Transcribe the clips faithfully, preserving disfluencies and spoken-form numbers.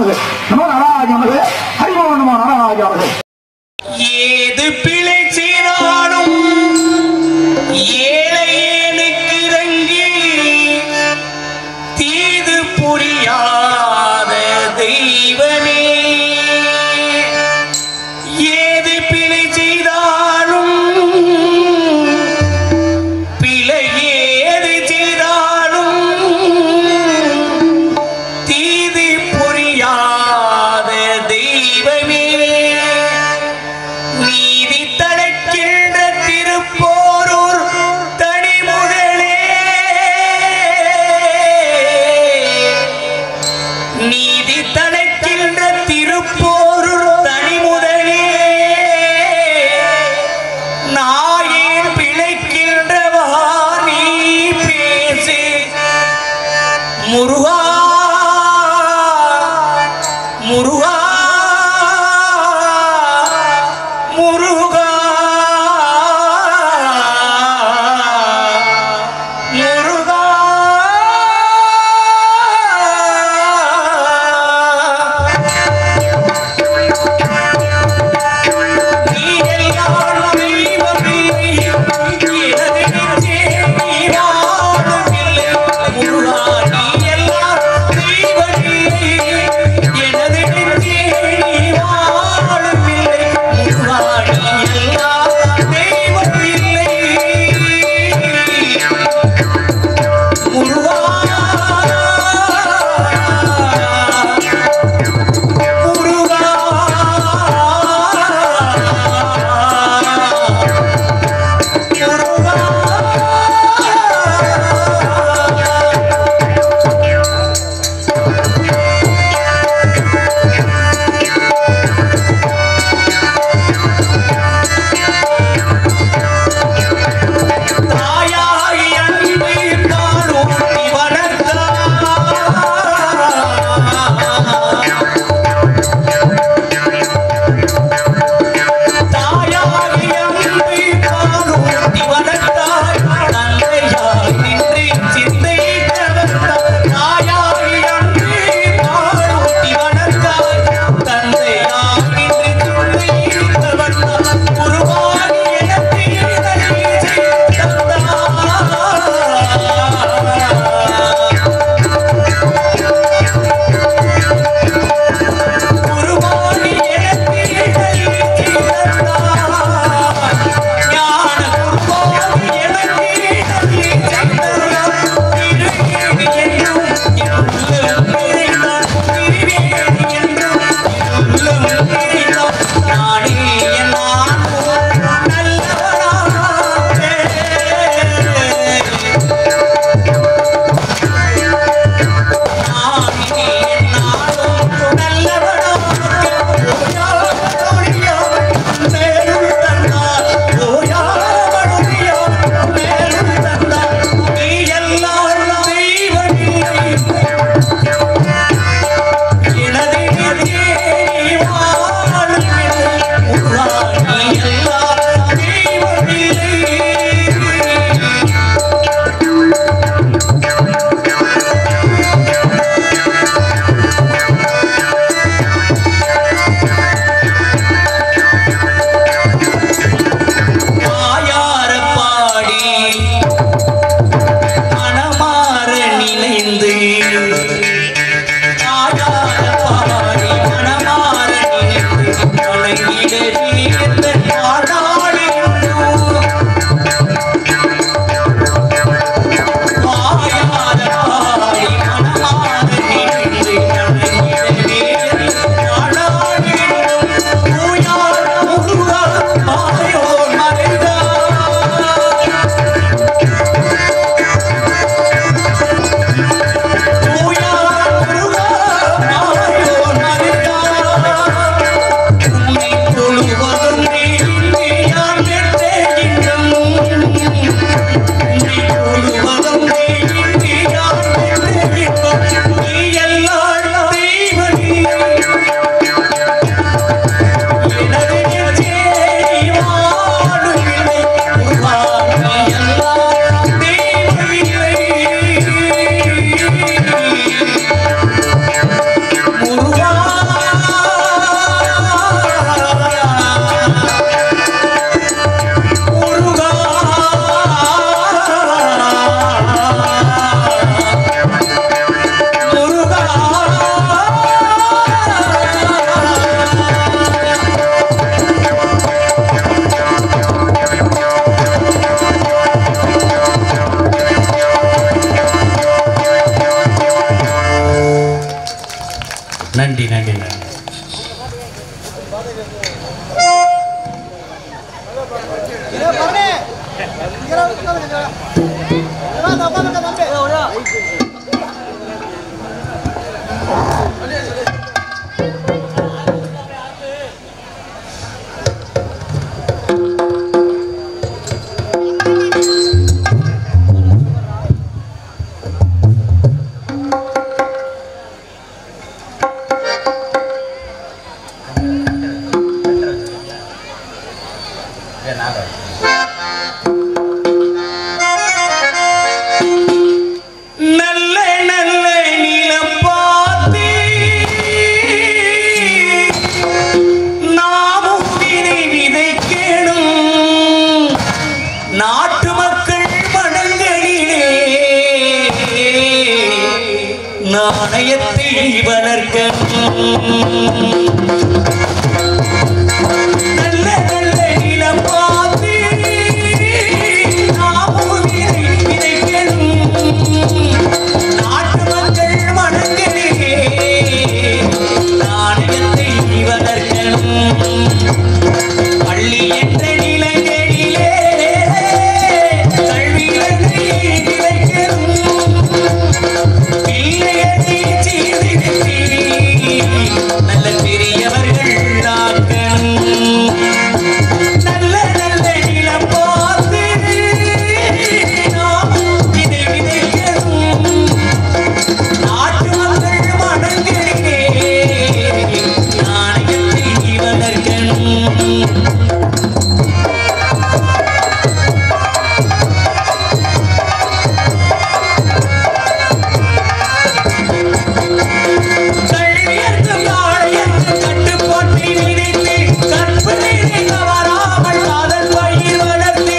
நமக்கு நம நாராஜ நமக்கு ஹரிமோ நம நாராஜ நமக்கு. ஏது பிழை செய்தாலும் ஏழையனுக்கு இறங்கி தீது புரியாத தெய்வமே. ஏது பிழை செய்தாலும் பிழை ஏது செய்தாலும் தீது புரியாத தெய்வமே. நீதி நன்றி நன்றி நன்றி. நல்ல நல்ல நிலம் பார்த்து நாமும் விதை விதைக்கணும். நாட்டு மக்கள் மனங்களிலே நாணயத்தை வளர்க்கணும். நல்ல நல்ல நிலம் பார்த்து நாமும் விதை விதைக்கணும். நாட்டு மக்கள் மனங்களிலே நாணயத்தை வளர்க்கணும். பள்ளி என்ற நிலங்களிலே கல்விகளை விதைக்கணும். பிள்ளைகளை சீர்திருத்தி நல்ல பெரியவர்கள் ஆக்கணும். நல்ல நல்ல நிலம் பார்த்து நாமும் விதை விதைக்கணும். நாட்டு மக்கள் மனங்களிலே நாணயத்தை வளர்க்கணும். கல்வியற்கும் நாணயத்து கட்டுப்பாட்டை விதித்து கற்பனை தவறாமல் காதல் பயிர் வளர்த்து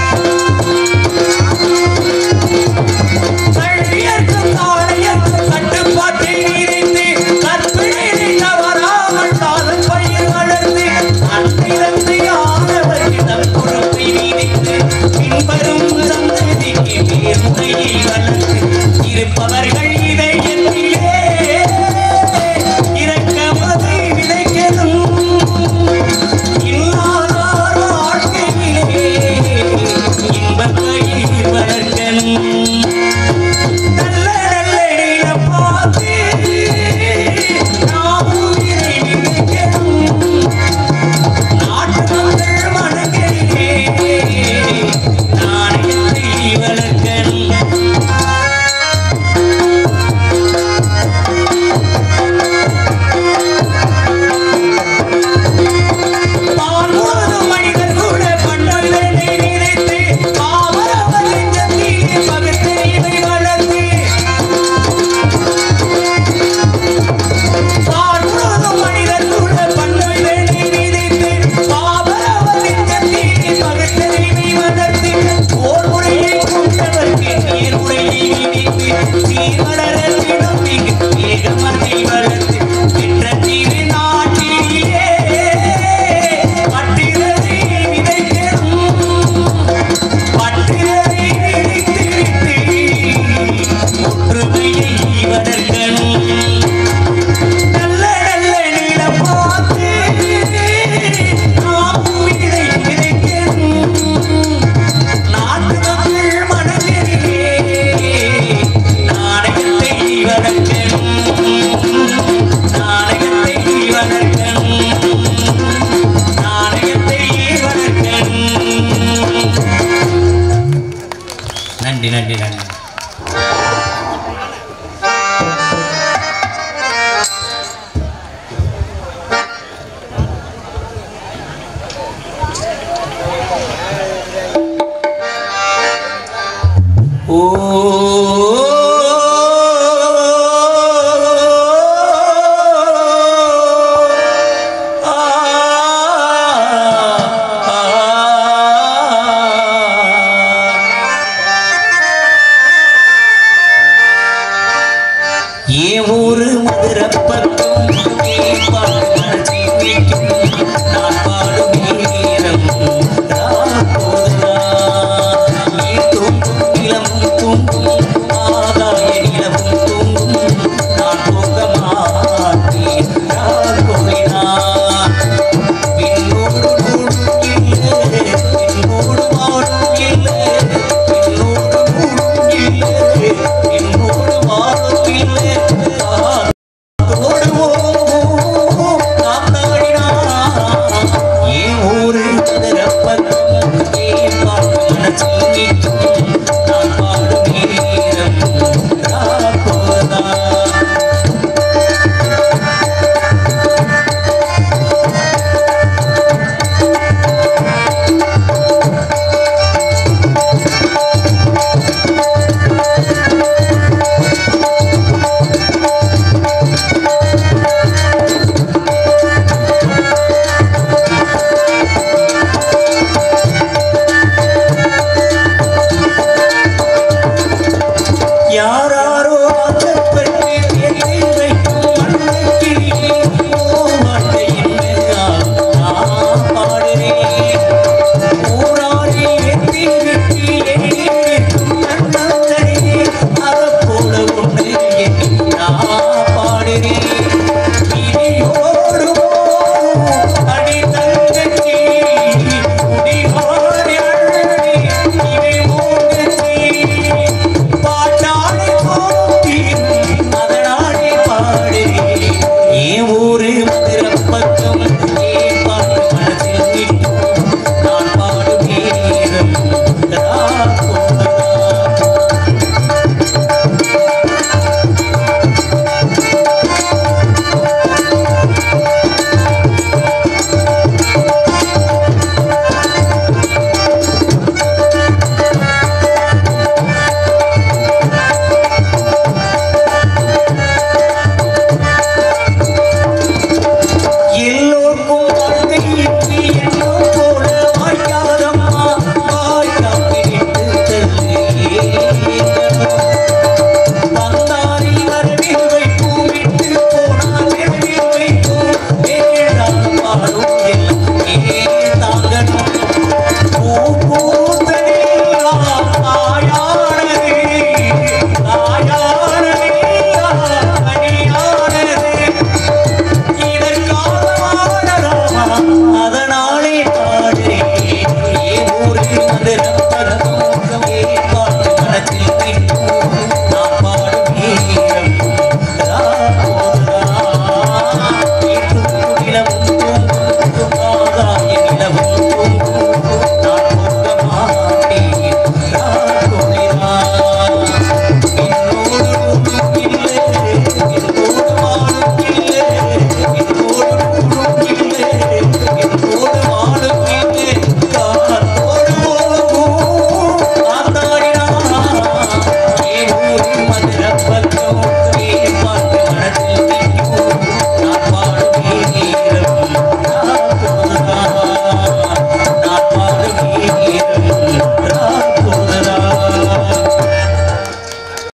கல்வியற்கும் நாணயத்து கட்டுப்பாட்டை விதித்து கற்பனை தவறாமல் காதல் பயிர் வளர்த்து அன்பிறந்து ஆனவர்களிடம் பொறுப்பை விதித்து பின்வரும் சந்ததிக்கு நேர்மையை வளர்த்து இருப்பவர்கள் இதயத்திலே இரக்கமதை விதைக்கணும். இல்லாதார் வாழ்க்கையிலே இன்பத்தை வளர்க்கணும். நல்ல நல்ல நிலம் பார்த்து நாமும் விதை விதைக்கணும். நாட்டு மக்கள் மனங்களிலே நாணயத்தை வளர்க்கணும். பால் முழுதும் மனிதர் கூட பண்டங்களை நினைத்து பாவரவர் நெஞ்சத்திலே பகுத்தறிவை வளர்த்து பால் முழுதும் மனிதர் கூட பண்டங்களை நினைத்து பாவரவர் நெஞ்சத்திலே பகுத்தறிவை வளர்த்து ஓர் முறையை கொண்டவர்க்கு நீர் உரையை விதித்து சீர்வளரத்திடம் மிகு வேகமதை வளர்த்து பெற்ற திரு நாட்டிலே பட்டிரதை விதைக்கணும். பட்டிரதை விதைத்திருத்து ஒற்றுமையை வளர்க்கணும். நல்ல நல்ல நிலம் பார்த்து நாமும் விதை விதைக்கணும். நாட்டு மக்கள் மனங்களிலே நாணயத்தை வளர்க்கணும். நாணயத்தை வளர்க்கணும். நாணயத்தை வளர்க்கணும். நன்றி நன்றி நன்றி. ஓ ஆ ஏ ஊரு மதுரை பக்கம் மனசை